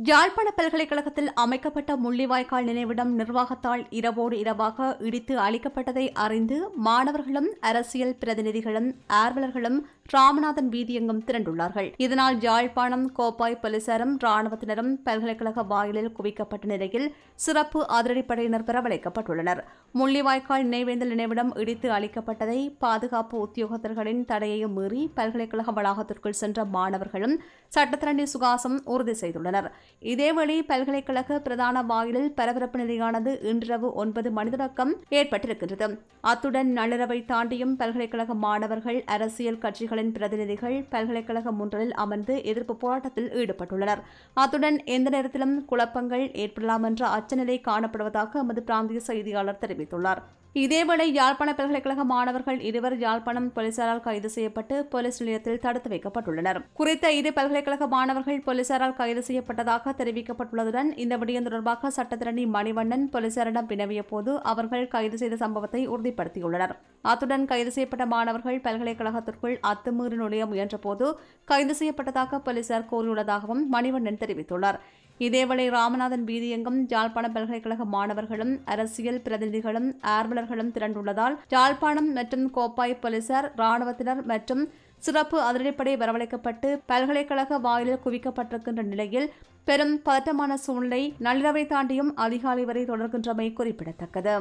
யாழ்ப்பாண பல்கலைக்கழகத்தில் அமைக்கப்பட்ட முள்ளிவாய்க்கால் நினைவிடம் நிர்வாகத்தால் இரவோடு இரவாக இடித்து அளிக்கப்பட்டதை அறிந்து மாணவர்களும் அரசியல் பிரதிநிதிகளும் ஆர்வலர்களும் ராமநாதன் வீதியெங்கும் திரண்டுள்ளார்கள். இதனால் யாழ்ப்பாணம் கோப்பாய் போலீசாரும் ராணுவத்தினரும் பல்கலைக்கழக வாயிலில் குவிக்கப்பட்ட நிலையில் சிறப்பு அதிரடிப்படையினர் வரவழைக்கப்பட்டுள்ளனர். முள்ளிவாய்க்கால் நினைவேந்தல் நினைவிடம் இடித்து அளிக்கப்பட்டதை பாதுகாப்பு உத்தியோகத்தர்களின் தடையையும் மீறி பல்கலைக்கழக வளாகத்திற்குள் சென்ற மாணவர்களும் சட்டத்தரணி சுகாசம் உறுதி செய்துள்ளனர். இதேவேளை பல்கலைக்கழக பிரதான வாயிலில் பரபரப்பு நிலையானது இன்றிரவு 9 மணி தொடக்கம் ஏற்பட்டிருக்கின்றது. அத்துடன் நள்ளிரவை தாண்டியும் பல்கலைக்கழக மாணவர்கள் அரசியல் கட்சிகளின் பிரதிநிதிகள் பல்கலைக்கழக முன்றலில் அமர்ந்து எதிர்ப்பு போராட்டத்தில் ஈடுபட்டுள்ளனர். அத்துடன் எந்த நேரத்திலும் குழப்பங்கள் ஏற்படலாம் என்ற அச்சநிலை காணப்படுவதாக எமது பிராந்திய செய்தியாளர் தெரிவித்துள்ளார். இதேவேளை யாழ்ப்பாண பல்கலைக்கழக மாணவர்கள் இருவர் யாழ்ப்பாணம் போலீசாரால் கைது செய்யப்பட்டு போலீஸ் நிலையத்தில் தடுத்து வைக்கப்பட்டுள்ளனர். குறித்த இரு பல்கலைக்கழக மாணவர்கள் போலீசாரால் கைது செய்யப்பட்டதாக தெரிவிக்கப்பட்டுள்ளதுடன் இந்த விடயம் தொடர்பாக சட்டத்தரணி மணிவண்ணன் போலீசாரிடம் வினவிய போது அவர்கள் கைது செய்த சம்பவத்தை உறுதிப்படுத்தியுள்ளனர். அத்துடன் கைது செய்யப்பட்ட மாணவர்கள் பல்கலைக்கழகத்திற்குள் அத்துமீறி நுழைய முயன்றபோது கைது செய்யப்பட்டதாக போலீசார் கூறியுள்ளதாகவும் மணிவண்ணன் தெரிவித்துள்ளார். இதேவேளை ராமநாதன் வீதியெங்கும் யாழ்ப்பாண பல்கலைக்கழக மாணவர்களும் அரசியல் பிரதிநிதிகளும் ஆர்வலர்களும் திரண்டுள்ளதால் யாழ்ப்பாணம் மற்றும் கோப்பாய் போலீசார் ராணுவத்தினர் மற்றும் சிறப்பு அதிரடிப்படை வரவழைக்கப்பட்டு பல்கலைக்கழக வாயிலில் குவிக்கப்பட்டிருக்கின்ற நிலையில் பெரும் பதட்டமான சூழ்நிலை நள்ளிரவை தாண்டியும் அதிகாலை வரை தொடர்கின்றமை குறிப்பிடத்தக்கது.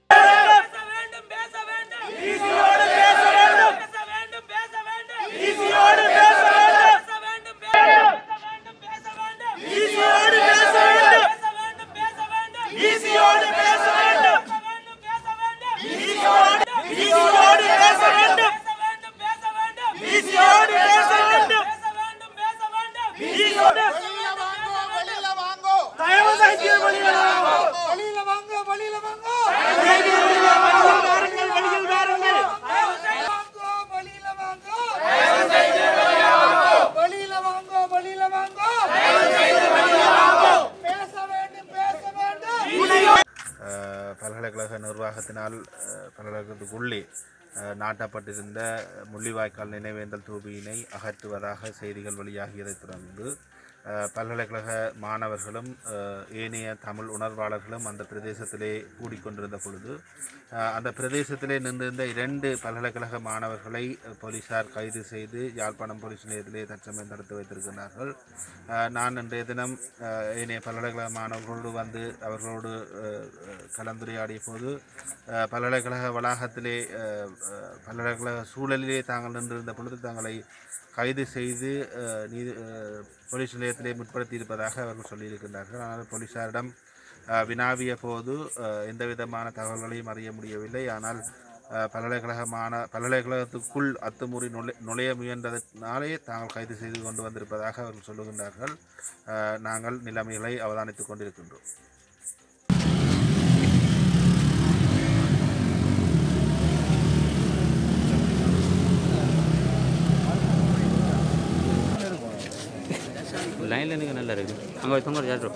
பல்கலைக்கழக நிர்வாகத்தினால் பல்கலைக்கழகத்துக்குள்ளே நாட்டப்பட்டிருந்த முள்ளிவாய்க்கால் நினைவேந்தல் தூபியினை அகற்றுவதாக செய்திகள் வெளியாகியதைத் தொடர்ந்து பல்கலைக்கழக மாணவர்களும் ஏனைய தமிழ் உணர்வாளர்களும் அந்த பிரதேசத்திலே கூடிக்கொண்டிருந்த பொழுது அந்த பிரதேசத்திலே நின்றிருந்த 2 பல்கலைக்கழக மாணவர்களை போலீசார் கைது செய்து யாழ்ப்பாணம் போலீஸ் நிலையத்திலே தற்சமயம் தடுத்து வைத்திருக்கிறார்கள். நான் இன்றைய தினம் ஏனைய பல்கலைக்கழக மாணவர்களோடு வந்து அவர்களோடு கலந்துரையாடிய போது பல்கலைக்கழக வளாகத்திலே பல்கலைக்கழக சூழலிலே தாங்கள் நின்றிருந்த பொழுது தங்களை கைது செய்து போலீஸ் நிலையத்திலே முற்படுத்தியிருப்பதாக அவர்கள் சொல்லியிருக்கின்றார்கள். ஆனால் போலீசாரிடம் வினாவிய போது எந்த விதமான தகவல்களையும் அறிய முடியவில்லை. ஆனால் பல்கலைக்கழகத்துக்குள் அத்துமீறி நுழைய முயன்றதனாலே தாங்கள் கைது செய்து கொண்டு வந்திருப்பதாக அவர்கள் சொல்லுகின்றார்கள். நாங்கள் நிலைமைகளை அவதானித்துக் கொண்டிருக்கின்றோம். லைன்ல நீங்க நல்லா இருக்கு அங்க தொங்க ஜாட்ரோ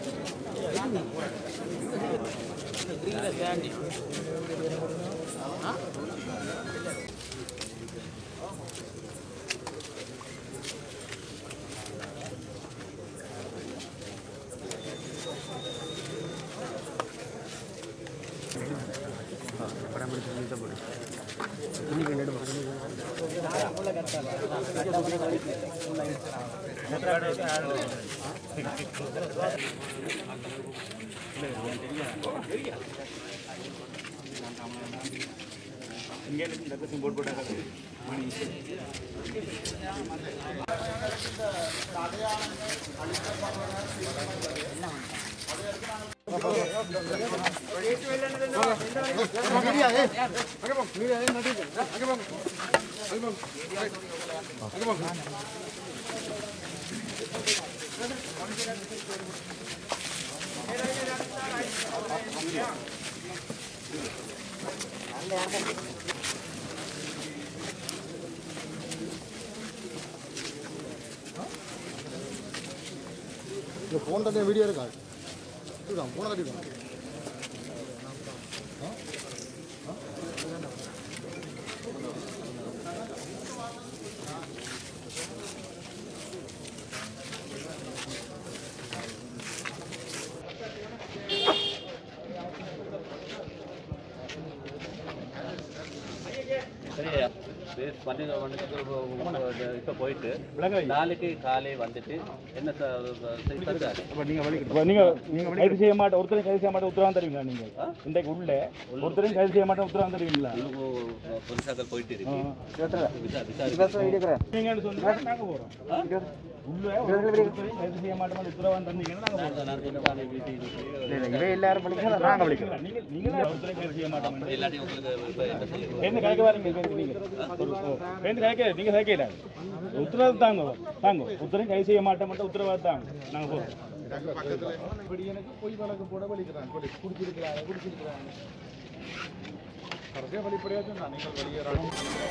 फोन करते वीडियो रखा फोन कर இப்போ போயிட்டு நாளைக்கு காலை வந்துட்டு என்ன நீங்கள் கைது செய்ய மாட்டேன் ஒருத்தரையும் கைது செய்ய மாட்டேன் உத்தரவாதம் தருவீங்களா நீங்கள் இன்றைக்கு உள்ள ஒருத்தரையும் கைது செய்ய மாட்டேன் உத்தரவாதம் தருவீங்களா போலீஸாக்கள் போயிட்டு இருக்கு நீங்கள் சொன்னா நாங்கள் போகிறோம் உள்ள ஒருத்தரையும் கைது செய்ய மாட்டோம் உத்தரவாதம் தந்தீங்கன்னா நாங்கள் எல்லாரும் படிக்கிறோம் நாங்கள் படிக்கிறோம் நீங்கள் ஒருத்தரையும் கைது செய்ய மாட்டோம் என்ன கைக்கு வரீங்க நீங்கள் கைக்கிறாங்க உத்தரவாதம் தாங்க உத்தரையும் கைது செய்ய மாட்டோம் மட்டும் உத்தரவாதம் தாங்க நாங்கள் போகிறோம் இப்படி எனக்கு பொய் வழக்கு போட வலிக்கிறாங்க குடிச்சிருக்கிறாங்க கடைசியாக வெளிப்படையாக சொன்னா நீங்கள் வெளியேறாங்க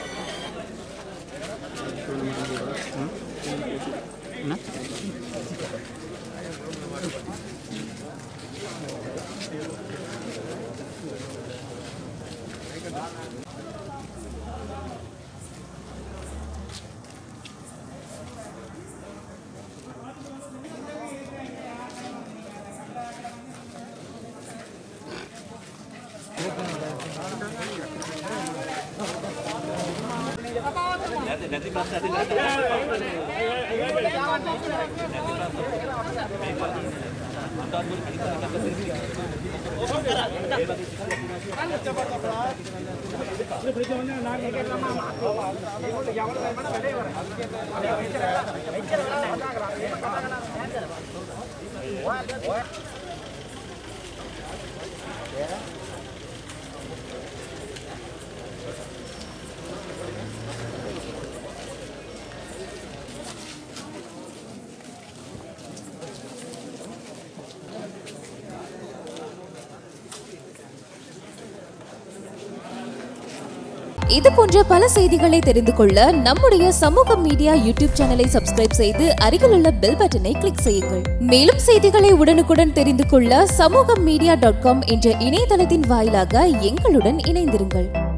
இது போன்ற பல செய்திகளை தெரிந்து கொள்ள நம்முடைய சமூகம் மீடியா யூடியூப் சேனலை சப்ஸ்கிரைப் செய்து அருகில் உள்ள பெல் பட்டனை கிளிக் செய்யுங்கள். மேலும் செய்திகளை உடனுக்குடன் தெரிந்து கொள்ள samugam media.com என்ற இணையதளத்தின் வாயிலாக எங்களுடன் இணைந்திருங்கள்.